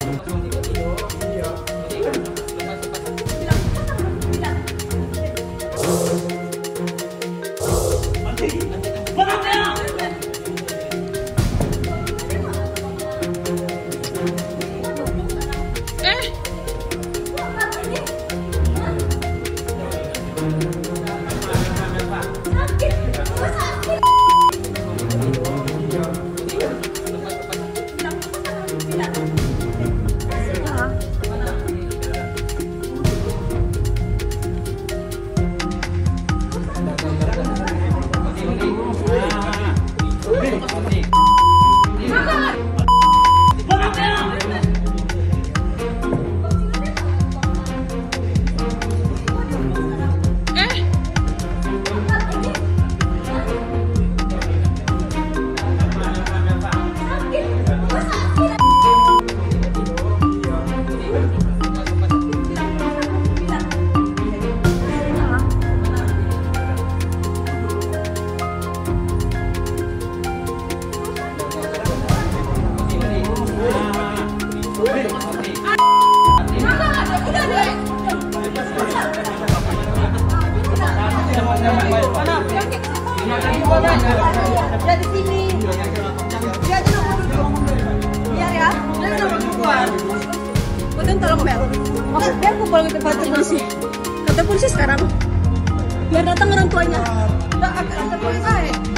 Dia di sini. Dia aja nomor dulu. Biar ya. Dia nomor keluar. Betul tolong Mel. Biar aku pulang ke kantor polisi. Kantor polisi sekarang. Biar datang orang tuanya. Enggak akan polisi.